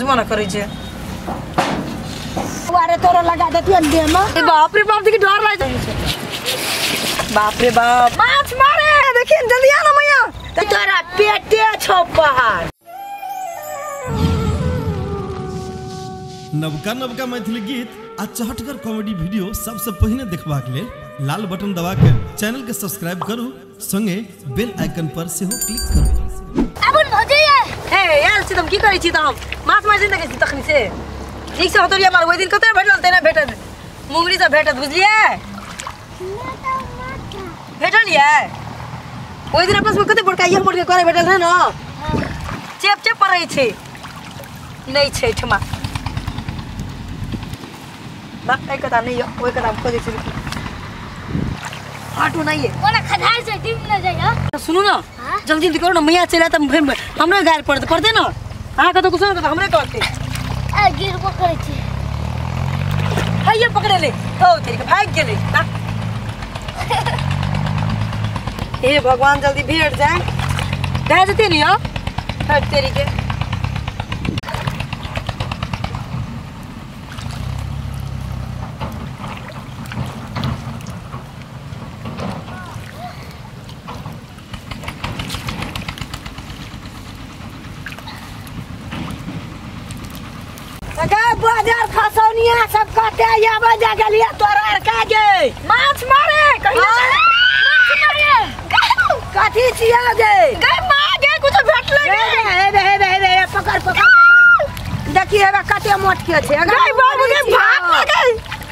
मना करे छे अरे तोरा लगा देती अंडे में। बाप रे बाप देखी डर लागे बाप रे बाप माछ मारे देखिए जल्दी आ ना मैया तोरा पेटे छौ पहाड़। नवका नवका मैथिली गीत आ चहटगर कॉमेडी वीडियो सबसे पहले देखबाक लेल लाल बटन दबा के चैनल के सब्सक्राइब करू संगे बेल आइकन पर सेहो क्लिक करू। अबन भजैया हे यार छी तुम की करै छी त हम माछ मार जिंदा के तखनी से ठीक से होतरिया मार ओइ दिन कते भेटल तेना भेटत मुंगरी से भेटत बुझलिए भेटलिए ओइ दिन आपस में कते बड़का ये मोड़ के करे भेटल है ना चेप चेप परै छै नहीं छै ठमा बा एक कथा नहीं है ओइ कथा को देख आटू नहीं है ओना खदार से दिन न जाया। सुनो ना जल्दी जल्दी करो ना मैया चला त हमरा गाल पड़ते ना हां कतो कुछ ना हमरे कहते आ गिर पकड़े छी हाय पकड़े ले ओ तेरी के भाग गेले हे भगवान जल्दी भेट जाए कह जते नहीं हो हट तेरी के बाजार खसौनिया सब काटे या बजा गेलिया तोरा का गे माछ मारे कहीं माछ मारे कथि छिया गे गे मागे कुछ भेट लगे हे पकड़ पकड़ देखिए बा कते मोट के छै गे बाबू के भाग लगे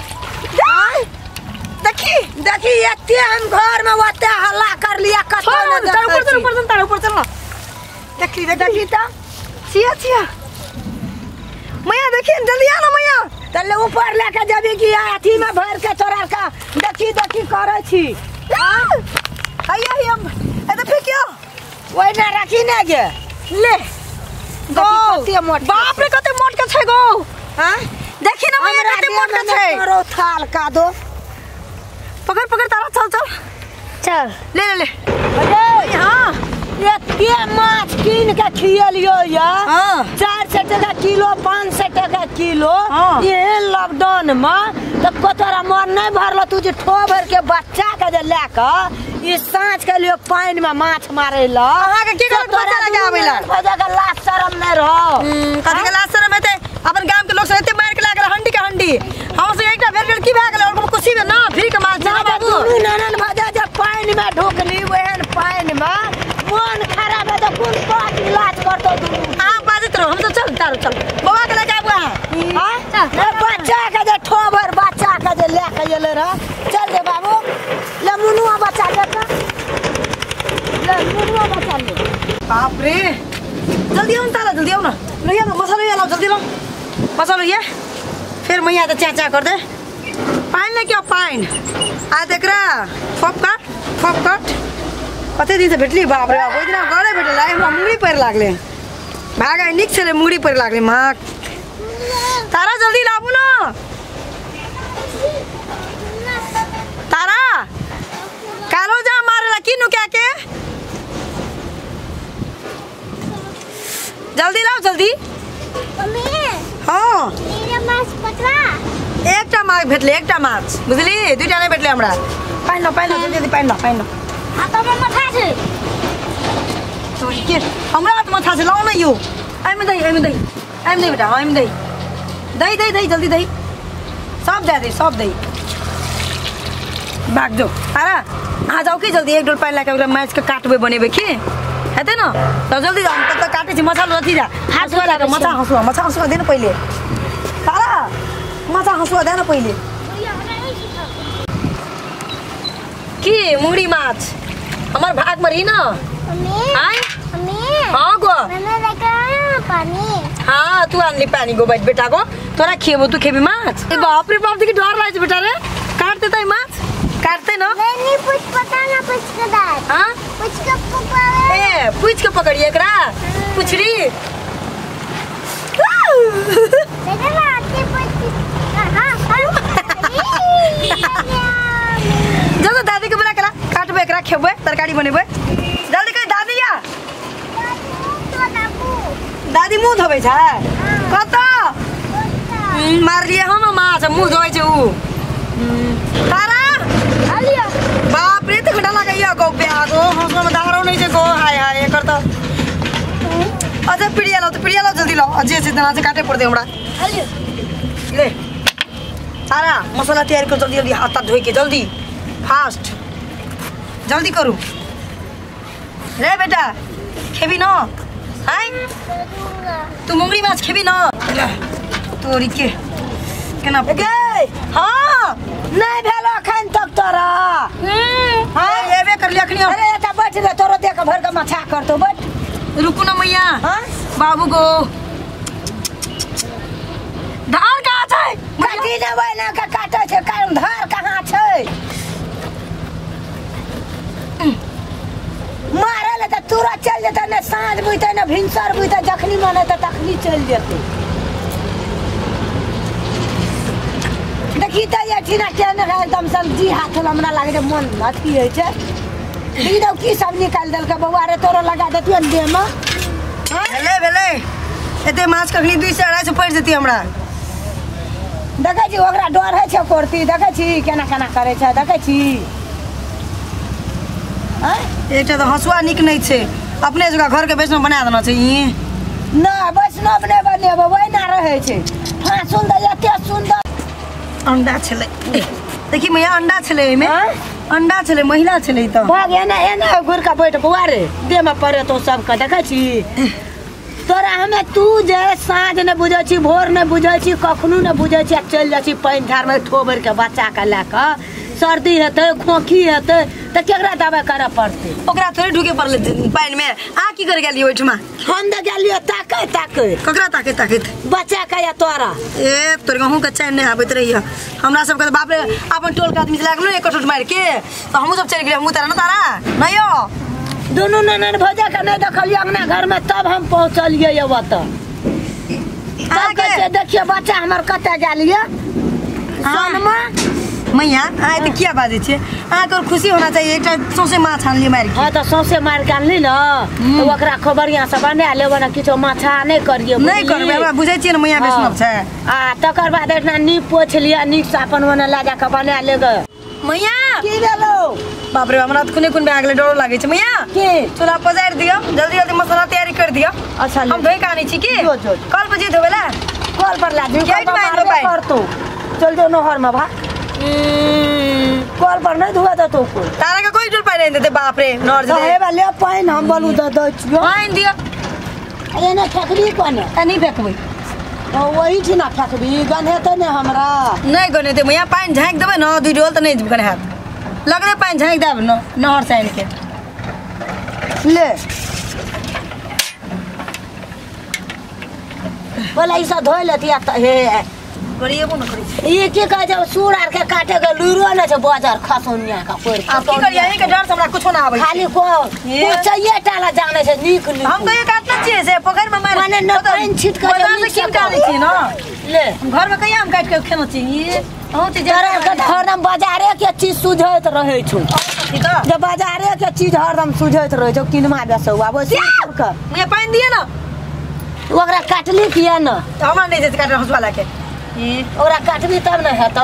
देखी एते हम घर में ओते हल्ला कर लिया कतो न ऊपर चल देखी त छिया मैया देखिए जल्दी आ ना मैया तले ऊपर लेके जबी की अथी में भर के तोरा का देखी करे छी हैया हम ए तो फिर क्यों ओइ ना रखी ना गे ले गो कते मोट बाप रे कते मोट के छै गो हां देखी ना मैया कते मोट के छै करो थाल का दो पकड़ तारा चल ले अरे हां एते माछ कीन के खियलियो या हां 400 टका किलो 500 टका किलो ये लॉकडाउन में तो कोतरा मन नहीं भरलो तू जे ठो भर के बच्चा के जे लेके ई साँझ के लिए पानी में माछ मारे ला अहाँ के की गलत बच्चा लगे आवेला भजा के लाज शरम नहीं रहो कथि के लाज शरम हेते अपन गांव के लोग से एते मार के लागल हंडी के हंडी हम से एकटा भेट की भाग गेल और खुशी में ना फ्री के माछ ना बाबू ननन भजा जे पानी में ढोकली ओहन पानी में मन खराब है तो कौन बात इलाज कर दो तू हां बाजत रहो हम तो चल बाबा के लेके आबू हां बच्चा के जे ठोबर बच्चा के जे लेके गेले रह चल दे बाबू ले मुनुआ बच्चा के ले मुनुआ बच्चा ले बाप रे जल्दी आओ ना लोया मसाला ये लाओ जल्दी लो मसाला ये फिर मैया तो चाचा कर दे पाइन ले क्या पाइन आ देख रहा फॉप कट कते दिन से भेटली बाप रे बाप ओइ दिन गड़े भेटल आइ हमरा मुंगरी पर लागले भाग आई निक छले मुंगरी पर लागले मां तारा जल्दी लाबू ना तारा कालो जा मारेला किनु क्या के जल्दी लाओ जल्दी मम्मी हां मेरा माछ पकड़ा एकटा माछ भेटले एकटा माछ बुझली दुइटा नै भेटले हमरा पाइन लो जल्दी पाइन लो हाथ में माथा छै तो के हमरा हाथ माथा से लाओ ना यो आइमे दई बेटा आइमे दई जल्दी दई सब दे भाग जाओ अरे आ जाओ कि जल्दी एक डोल पाइन लाके माछ के काटबे बनेबे की हेते ना तो जल्दी जाओ तब तक काटे छी मसाला रथी जा हसुआ लाके मछा हसुआ दे न पहिले तारा मछा हसुआ दे न पहिले की मुड़ी माछ हमर भाग में रही ना हाँ गो पानी हाँ तू आनली पानी गो बेटा गो तोरा खेबो तू खेबी माछ बाप रे बाप देखी डर लागे बेटा रे काटते तई माछ काटते ना नहीं पूछ पता ना पूछ के दाद हां पूछ के पकड़ ए पूछ के पकड़िए एकरा पुछरी देखा ना आते पूछ हां जल्दी दादी के बोला करा काटबे एकरा खेबे तरकारी बनेबे जल्दी कह दादी या दादी मुंह धोबे छै कता मार लिए हम माछ मुंह धोइ छै उ तारा आलिया बाप रे त घटा लागैया गौ प्यागो हंसो में दाहरो नहीं छै गो हाय हाय एकर त अझै पिडिया लो जल्दी लो अझै से तना से काटे पड़ दे हमरा आलिया ले तारा मसाला तैयार कर जल्दी जल्दी हाथ धोइ के जल्दी फास्ट जल्दी करू रे बेटा खेबी न हैं तू मुंगरी माछ खेबी न तोरी के केना गे हां नहीं भेलो अखन तक तोरा हां एबे कर लिया अखनी अरे एटा बैठ रे तोरो देख भर के मछा करतो बैठ रुकू ना मैया हां बाबू गो धार कहाँ छै काटी देबै ना का काटे छै कारण धार कहाँ छै मारल त तुरंत चल जेतै ने साँझ बुझतै ने भिनसर बुझतै जखनी मन हेतै तखनी चल जेतै देखी त ये ठिना केने एकदम सब्जी हाथ हमरा लागे जे मन अथी होइ छै दीदौ की सब निकाल देलकै बौआ रे तोरो लगा देतियो ने देह में भेले एते माछ कखनी 2 से 2.5 पड़ जेती हमरा देखै छी ओकरा डर होइ छै कोरती देखै छी केना केना करै छै देखै छी एकटा तो हसुआ निक नहीं छे अपने जगह घर के वैष्णव बना देना चाहिए ना वैष्णव नहीं बनेबो वैना रहे छै हां सुंदर एते सुंदर अंडा छले देखी मैया अंडा छले एमे अंडा छले महिला छले त भाग एना एना घुर का बैठ बुआ रे देह में पड़े तो सब का देखै छी तोरा हमें तू जे साँझ ने बुझै छी भोर ने बुझै छी कखनो ने बुझै छी चल जाइ छी पानी धार में ठोबर के बच्चा के लेके सर्दी हेतै खोखी हेतै त केकरा दबाई करे पड़तै ओकरा थोड़ी ढुके पड़ले पानी में आ की कर गेलियो ओठमा हम द गेलियो ताकै ककरा ताके बच्चा का या तोरा ए तोर गहूं के चैन नहीं आबैत रहिया हमरा सब के बाप रे अपन टोल के आदमी से लागलो एक टोट मार के तो हमहु सब चल गेलियो हमहु तारा न तारा नयो दोनों ननद भौजा के नहीं देखलियो अंगना घर में तब हम पहुंचलिए ये वत आके देखिए बच्चा हमर कते गेलिए सोनमा मैया आए तो क्या बात है आकर खुशी होना चाहिए एक सौसे माछ आन लिए मार के हां तो सौसे मार के आनली न तो ओकरा खबरिया से बना लेबो न किछो माछा नहीं करिए नहीं करबे हमरा बुझै छियै न मैया वैष्णव छै आ तकर बाद एतना नीप पोछ लिया नीक से अपन ओने ला जा के बना लेगे मैया की भेलो बाप रे हमरा त कुने कुन आगले डर लागे छै मैया की चूल्हा पजारि दियो जल्दी जल्दी मसाला तैयारी कर दियो अच्छा हम धोई कानी छी की जो कल बजे धोबेला कल पर ला दी गेट में लो कर तू चल जो नहर में भा कल पर नहीं धुआ तो को तारा का कोई डर पाइ नहीं देते बाप रे नर जे हे वाले पाइन हम बोलू द द छियो पाइन दियो अरे ना फेकबी कोने नहीं फेकबै वही छी ना फेकबी गने तो ने हमरा नहीं गने ते मैया पाइन झाँक देबै न 2 डोल त नहीं गने हाथ लगले पाइन झाँक देब न नहर से आनि के ले बोला ई सब धोइ लेती हे करिएबो न करै ये के कह जब सूर आर के काटे के लुरो न छै बाजार खसोनिया का कोर अब की करिए यही के डर से हमरा कुछो ना आबै खाली को चाहिए टाला जाने से निक निक हम कहियो काटना चाहिए से पोखर में मार माने न पाइन छिट के बाजार से कीन के आनै छी न ले घर में कहिया हम काट के खेनो चाहिए बहुत चीज जरा के हरदम बाजारे के चीज सुझैत रहे छौ जब बाजारे के चीज हरदम सुझैत रहे छौ किनमा बेसौ आबो से सबके मुझे पाइन दिए न ओकरा काटली किया न हमरा नहीं जैसे काट हंसवा लाके ओकरा काटबी तब न हेतौ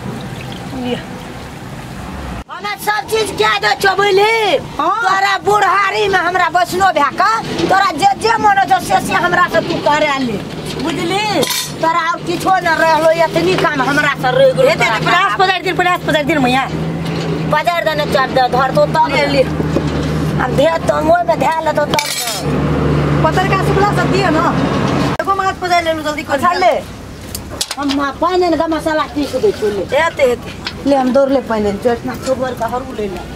हमें सब चीज क्या दे चबैली तोरा बुढ़ारी में हमरा वैष्णव भए का तोरा जे मन हो से हमरा से तू करे ले बुझली तोरा और किछो न रहलो एतनी काम हमरा से रह गेल एते प्रयास पजारि दिन मैया बाजार देने चाट दे धर तो तब ले अब धे तो मोय में ध्यान ले तो तब पतर का सुखला सब दिए न एगो माछ पजारि लेलु जल्दी कर अच्छा ले हम पानी का मसाला पीस दे छु ले एते ले हम दौड़ ले पानी चटना सुबर का हरू ले ले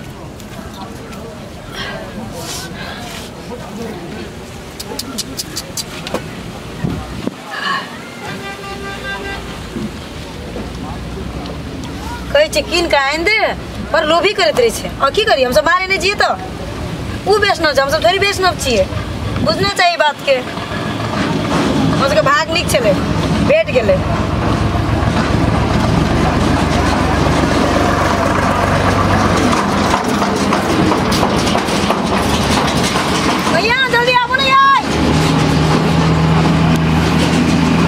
कहै छै कीन के आनि दे पर लोभी करैत रहे छै और की करी हम सब मारे नहीं जिए तो उ वैष्णव छै हम सब थोड़ी वैष्णव छिए बुझना चाहिए बात के हम सबके भाग निक छले भेट गेले भैया जल्दी आबो ना यार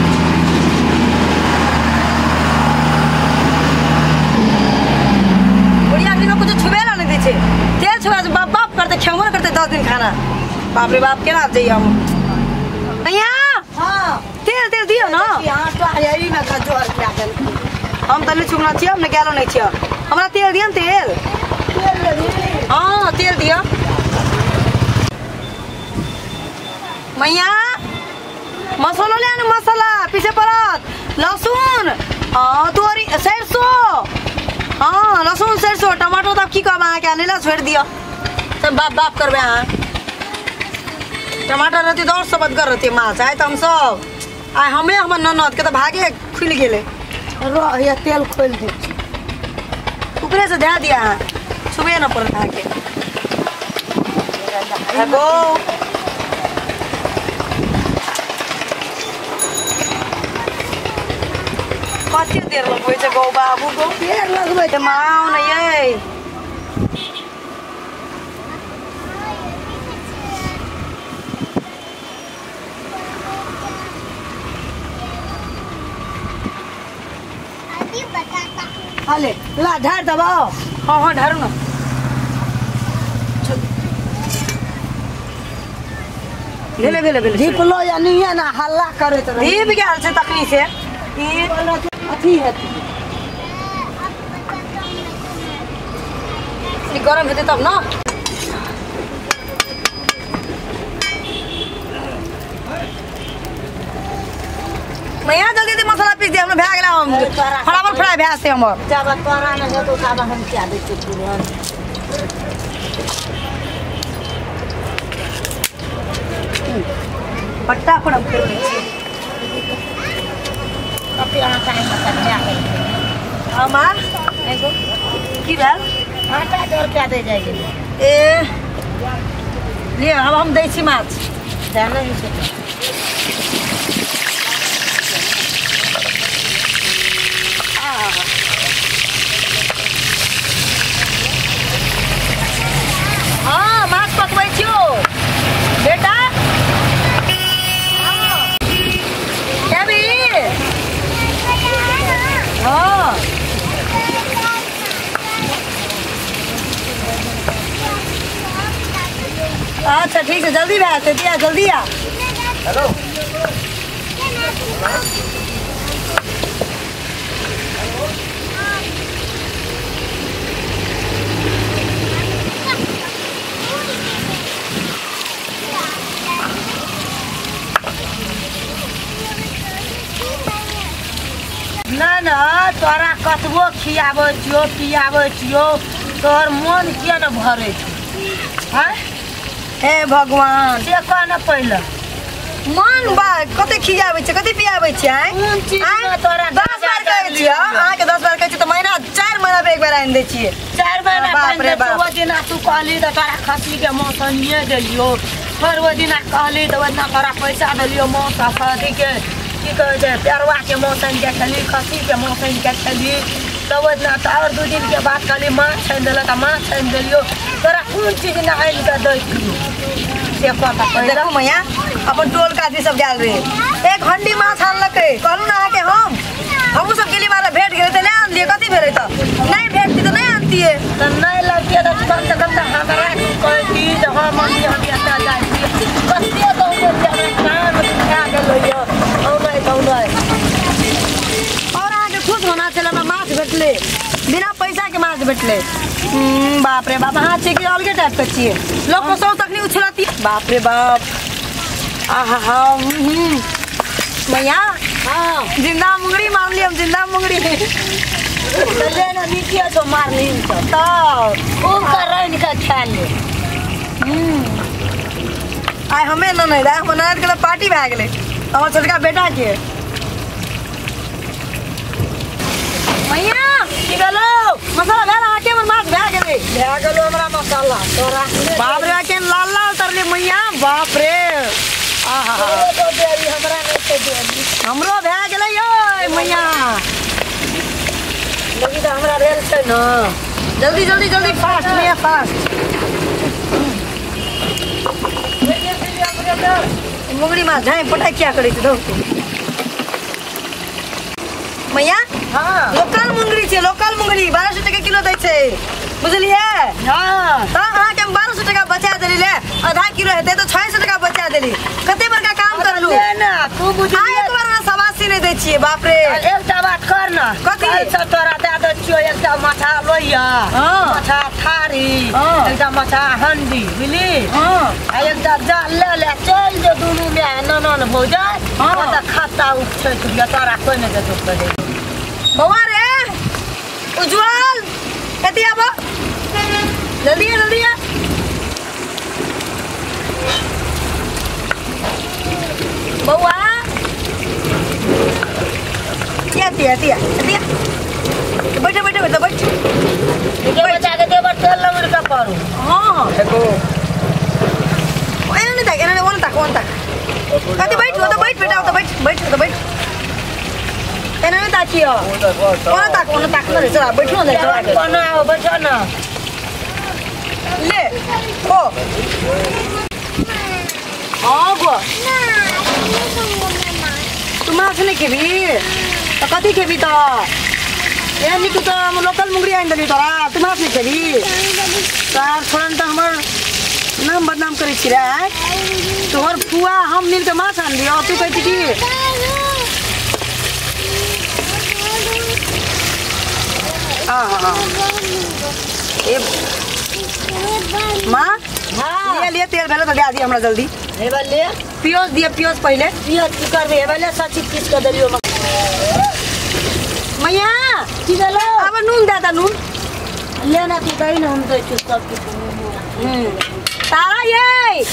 बाप रे बाप केना जइए हम मैया हां तेल तेल दियो ना हां तो यही में का जोर क्या देल हम त नहीं चुगना छियै हम ने गेलो नहीं छियै हमरा तेल दियो न तेल हां तेल दियो मैया मसाला ले आने मसाला पीछे परत लहसुन तोरी सरसों हाँ लहसुन सरसों टमाटो तब की कहब अहाँके अनिला छोड़ दियो सब बाप बाप करबे अहाँ टमाटर रहती तो और सबद कर रहती माछ आए तो हम सब आए हमें हमर ननद के तो भागे खुल गेले रह ये तेल खोल दे ऊपरे से दे दिया अहाँ छुबे न पड़त अहाँके हेगो कति देर लगबै छै गौ बाबू गौ देर लगबै त माउ न यै अले ला ढार दबो हाँ हाँ ढारू न भेले भेले भेले दीपलो या नहीं ना हल्ला करे तो दीप गेल छै तखनी से ई अथी है गरम हेतै तब न मैया जल्दी जल्दी मसाला पीस दे हमने भए गेला हम फटाफट फ्राई भए से हमर जब तोरा न है तो तब हम क्या दे छी तुरंत पट्टा पर हम कर दै छी कभी आटा में कटिया अमा एगो की भेल आटा जोर क्या दे जाएगी ए ले अब हम दै छी माछ जाना ही छै हाँ माछ पकबै छियो बेटा केबी हाँ अच्छा ठीक है जल्दी भए जेतै दिया जल्दी आ हेलो ना ना तोरा कतबो खियाबै छियो पियाबै छियो तोहर मन किया न भरै छै हैं हे भगवान से कह न पहिले मन बा कते खियाबै छै कते पियाबै छै कोन चीज में तोरा 10 बार कहै छियै अहाँके 10 बार कहै छियै तऽ महीना 4 महीना पे एक बार आनि दै छियै 4 महीना बाप रे बाप। वो दिना तू कहली तो तोरा खसी के मौसमिए देलियो फिर वो दिना कहली तो ओतना तोरा पैसा देलियो मौसा खसी के की कहै छै पेरवा के मौसम के छली खसी के मौसम के छली तो ओतना तो और 2 दिन के बाद कहली माछ छानि देलक आ माछ छानि देलियो तोरा कोन चीज न आनि के दै छियो से कहता पहिले देखू मैया अपन टोल का आदमी सब गेल रहे एक हंडी माछ आनलकै कहलू ना अहाँके हमहू सब गेली वाला भेट गेलै तऽ नहि आनलियै कथी भेलै तऽ नहि भेटती तऽ नहि आनतियै तो नहीं लगती तो कम से कम हमारा कहती जो हम मम्मी हम एतना जाइ छी कते दौड़े जाने कान खा गेलो ओ नहीं दौड़े और अहाँके खुश होना छलै हमरा माछ भेटलै बिना पैसा के माछ भेटलै बाप रे बाप अहाँ छियै कि अलगे टाइप के छियै लोक को सब तखनी उछलती बाप रे बाप आहा हा मैया हाँ जिंदा मुंगरी मार ली हम जिंदा मुंगरी तो लेना नीचे तो मार ली तो खूब कर रही का खा ले आइ हमें न नहीं रहा हमर ननद के तो पार्टी भए गेलै हमर छोटका बेटा के मैया की भेलो मसाला भेल अहाँके हमर माछ भए गेलै भए गेलो हमरा मसाला तोरा बाप रे के लाल लाल उतरले मैया बाप रे आहा तो देरी हमरा नहीं तो देरी हमरो भए गेलै यै मैया लेकिन तो हमरा रेल छै न जल्दी जल्दी जल्दी फास्ट मैया फास्ट मुंगरी माछ झाइ पटाइ क्या करै छै दौड़ मैया हाँ लोकल मुंगरी छै लोकल मुंगरी 1200 टके किलो दै छै बुझलिए हाँ तो अहाँके हम 1200 टका बचा देली ले आधा किलो हेतै तो 600 टका बचा देली कते बड़का काम करलू ले ना तू बुझी एक बार ना सवासी नहीं दै छियै बाप रे एकटा बात कर ना कथी? से तोरा दे दे छियो एकटा माछा लोहिया हाँ। माछा थारी हाँ। एकटा माछा हंडी बुझली हां आ एकटा जाल ले चल जे दुनू में ननन हो जाए हाँ। ओता खाता उठै दिया तोरा कोई नहीं देतो करे बौआ रे उज्जवल कति आबो जल्दी जल्दी बौआ दिया बैठ बैठ बैठ बैठ के बचा के देबर तेल लवर का पारू हां देखो एना नहीं एना ओन तक कति बैठ तो बैठ बेटा तो बैठ तो बैठ एना नहीं ताकियो ओन तक न रे चला बैठो न बना बैठो ना ले ओ अब तू माछ नहीं खेबी तो कथी खेबी तो ए निकू तो हम लोकल मुंगरी आइन देली तोरा तू माछ नहीं खेबी तार छोड़न तो हमर नाम बदनाम करे छी रे तोहर फुआ हम मिल के माछ आन दियो तू कहै छी की हाँ ए माँ हां ले तेल भेले तो दे दी हमरा जल्दी हे बले प्याज दिए प्याज पहले पियत की करबे हे बले सच्ची किस के देलियो मैया की देलो अब नून दादा नून लेना की कहीं ना हम दे छु सब की तारा ये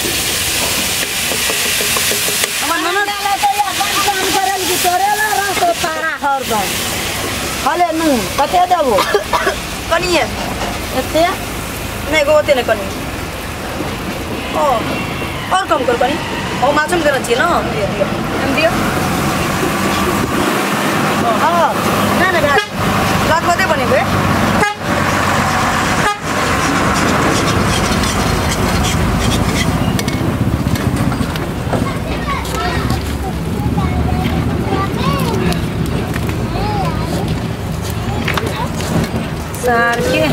हमर ननद डाला तो या काम करल की तोरे ला रस तारा हरदम हले नु कते देबो कनिए एते नहीं गोते नहीं कनी ओ और कम कर कनी ओ माछम करना चाहिए ना दियो दियो हम दियो हां ना ना रात होते बने बे सार के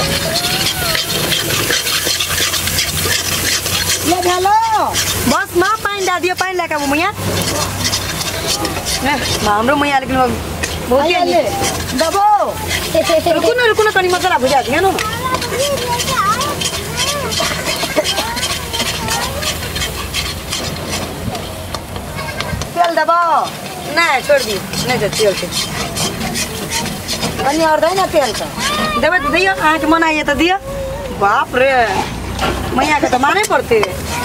ले भेलो बस माँ पानी डाल दियो पानी लेकर वो मैया हाम्रो मैया लेकिन बहुत आइए ले दबो रुको ना कनी मसाला भुजा दिया ना तेल दबो नहीं छोड़ दी नहीं दे तेल से कनी और दे ना तेल का देवे तो दियो आँख मनाइए तो दियो बाप रे मैया के तो माने पड़ते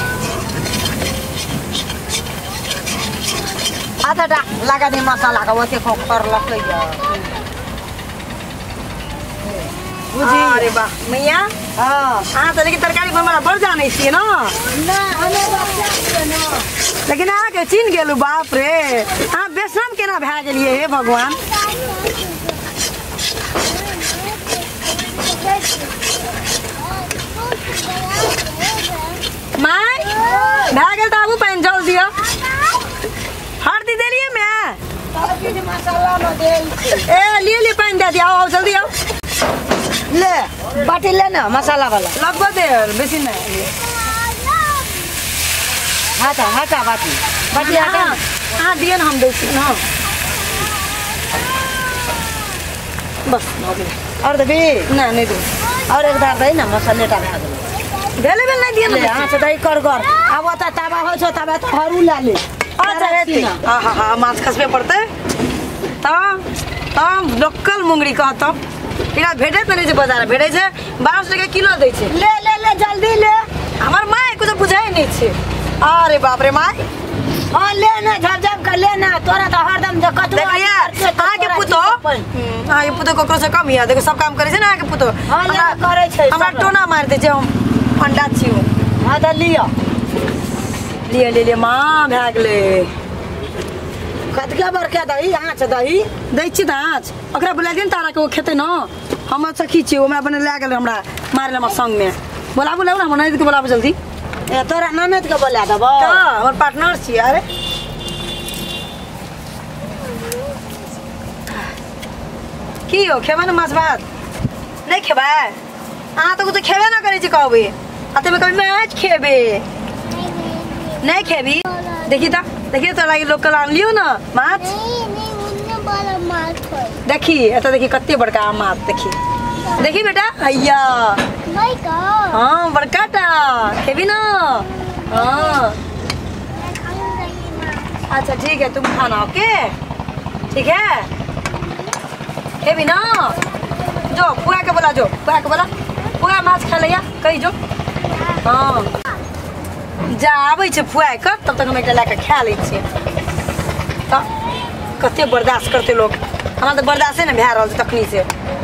आधा डा लगा दे मसाला का वैसे खो कर लग बुझी अरे वाह मैया हां हाँ तो लेकिन तरकारी बनवाना बढ़ जाने छिए ना ना हमें बच्चा के ना लेकिन आके चिन्ह गेलू बाप रे हाँ बेसन केना भए गेलिए हे भगवान माय भए गेल तो आबू पानी जल दियो हल्दी देलिए मैं सब मसाला में दे ए लिए पानी दे दिया आओ जल्दी आओ ले बाटी ले ना मसाला वाला लगभग दे बेसी नहीं हटा बाटी बाटी हटा हाँ हाँ दिए ना हम देखिए ना बस हो गया और दबी ना नहीं दो और एक दार दे ना मसाले टा खा दे भेले भेल नहीं दिए ले ना हां से दही कर अब ओता तवा हो छ तवा तो हरू ला ले अच्छा रहती हाँ हाँ हाँ माछ खसबे पड़ते तब लोकल मुंगरी कहतब इना भेटे तो नहीं बाजार भेटे 1200 टका किलो दै छै ले ले ले जल्दी ले हमर माय कुछ बुझाई नहीं छै अरे बाप रे माय हां ले ना झपझप कर ले ना तोरा तो हरदम जो कतु देखिए आगे पुतो हाँ ये पुतो ककरो से कम हिया देखो सब काम करे छै ना आगे पुतो हां ले करे छै हमरा टोना मार दे छै हम अंडा छी हां त लियो ले माँ भए गेलै कतके बरके दही आँच दही दै छी तऽ आँच ओकरा बोला दिन तारा के ओ खेते न हम सखी छी हमरा बने लए गेल हमरा मारे हमरा संग में बोलाबू ना हमरा ननद के बोलाबू जल्दी ए तोरा ननद के बोला देबो तऽ हमर पार्टनर छी अरे की हो खेबा ना माछ भात नहीं खेबा आ तो कुछ खेबे ना करे छी कहबे आ तमे कभी मैच खेबे नहीं खेबी देखी तो लागी लोकल आन लियो ना माछ देखी एत देखी कते बड़का माछ देखी बेटा हैया हाँ बड़का टा खेबी ना हाँ अच्छा ठीक है तुम खाना ओके ठीक है खेबी ना जो पुआ के बोला पुआ माछ खा लिया कही जो हाँ जा आबै छै फुआ के तब तक हम एकटा लाके खा लै छियै तो कते बर्दाश्त करते लोग हमरा तो बर्दाश्त नहीं भए रहल छै तखनी से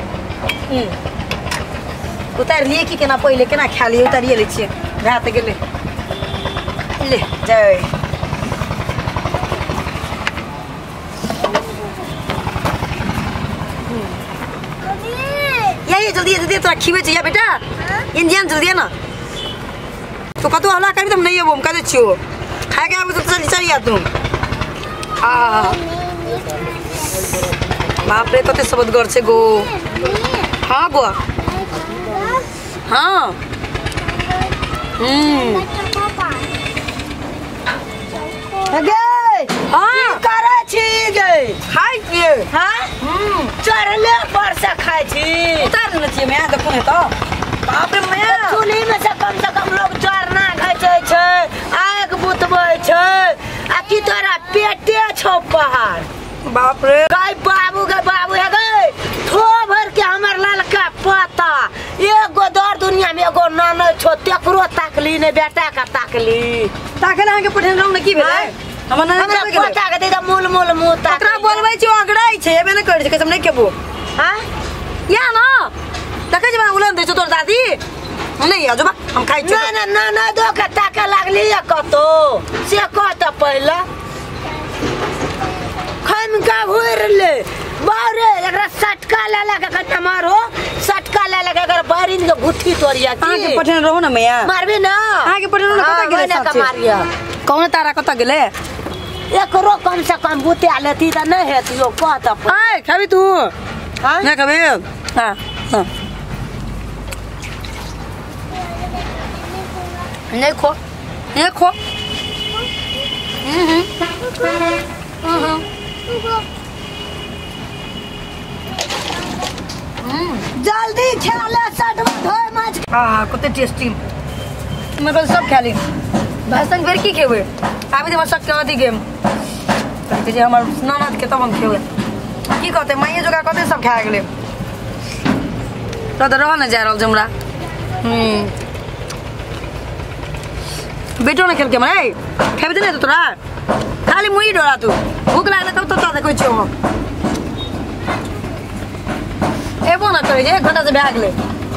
उतार लिए कि केना पहिले केना खा लिए उतारिए लै छियै भए तऽ गेलै ले जय जल्दी तोरा खीबे चाहिए बेटा इंडियन जल्दी है ना तो कतो हल्ला करी तुम नहीं है वो हम कहते छियो खाए के आबे तो चल या तुम बाप रे कते सबदगर छे गो हाँ गो हाँ हाँ करे छी गे खाई छिए हाँ चढ़ले पर से खाई छी उतार न छिए मैं देखो ने तो बाप रे मैं चूल्ही में से कम लोग चरना घचे छै आग बुतबै छै आ की तोरा पेटे छौ पहाड़ बाप रे गाय बाबू है गए थो भर के हमर ललका पता एगो दर दुनिया में एगो नाना छो तेकरो ताकली ने बेटा का ताकली ताके ना के पठन रहू न की भेलै हमर नाना हमरा पता के दे मूल मुंह ताक तकरा बोलबै छी अगड़ाई छै एबे न कर छै कसम नहीं केबो हां या ना देखे जब उलन दे तोर दादी नहीं आजो बा हम खाई छी ना दो के ताके लागली या कतो से कत पहला खम का होरले बारे एकरा सटका ले के कत मारो सटका ले के अगर बारिन के गुठी तोड़िया की आगे पठन रहू ना मैया मारबी ना आगे पठन ना कता गेले सब मारिया कौन तारा कता गेले एकरो कम से कम बुते लेती त नहीं हेतियो कत हाय खाबी तू हां ना खाबी हां हां नहीं खो जल्दी खा ले सटवा धोए माछ हां कते टेस्टी मैं कल सब खा ली भाषण फिर की खेबे आबे त सब के अथी गेम कहते जे हमर ननद के तब हम खेबे की कहते माइए जोगा कते सब खा गेले तो रह न जा रहल हमरा बेटो ने खेल के मैं खेबे नहीं तो तोरा खाली मुई डोरा तू भूख लागले तब तो देखै छियो हम एबो ना करे जे 1 घंटा से भाग ले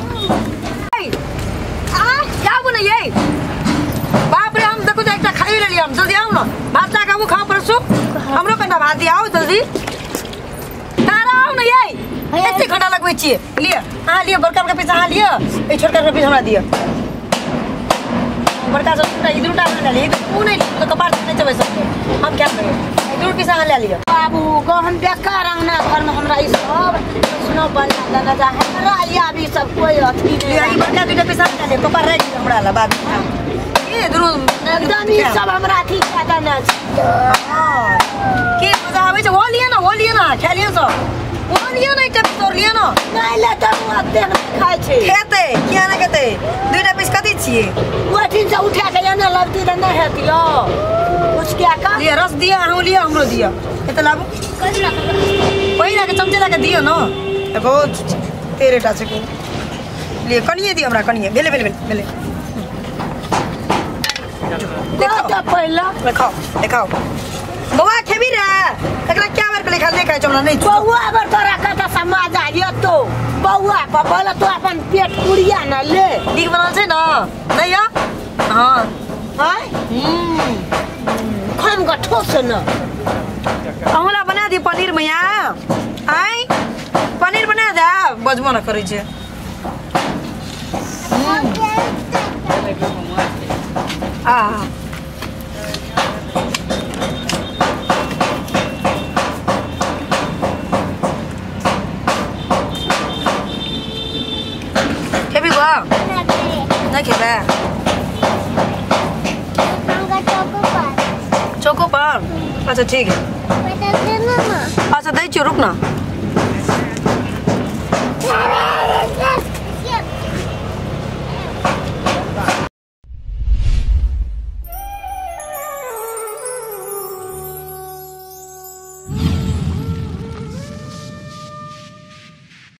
क्या बने ये बाप रे हम देखो तो एकटा खाई ले लिया हम जल्दी आओ ना भात ला के वो खाओ परसो हमरो कटा भात दिया आओ जल्दी तारा आओ ना ये एते घंटा लगबै छिए लिए हां लिए बड़का का पैसा हां लिए ए छोटका का पैसा हमरा दिया बड़का से इधर उठा ले लिए तू नहीं तो कपार से नहीं चबे सकते हम क्या करें इधर पैसा हां ले लिया बाबू गहन बेकार अंगना घर में हमरा ई सब सुनो बना लगा जा हमरा लिया भी सब कोई अथी नहीं ये बड़का दूटा पैसा ले कपार रह गई हमरा ला बात ये दुनु एकदम ई सब हमरा अथी ज्यादा ना हां के मजा आवे छै वो लिए ना खा लियो सब वो लियो ना एकटा तोर लियो ना नहीं ले त ओते खाइ छै खेते किया ना खेते दूटा पीस कथि छिए ओठिन से उठा के लेना लगती त नहीं हेतियो कुछ क्या का लिए रस दिया हम लिया हमरो दिया एत लाबू पहिला के चमचे ला के दियो ना एगो तेरे टा से को लिए कनिए दियो हमरा कनिए बेले देखो तो पहला देखाओ बवा खेबी रे एकरा क्या बार के खा ले खाइ हमरा नहीं बौआ अगर तोरा कता समाज आइयो तो बौआ पपला तो अपन पेट कुड़िया ना ले ठीक बनल छै ना नहीं या हां हाय खाम का ठोस ना हमरा बना दी पनीर मैया आई पनीर बना दे बजबो ना करै छै आ खेबी बा नहीं खेबे चोको पर अच्छा ठीक है अच्छा दै छियो रुक ना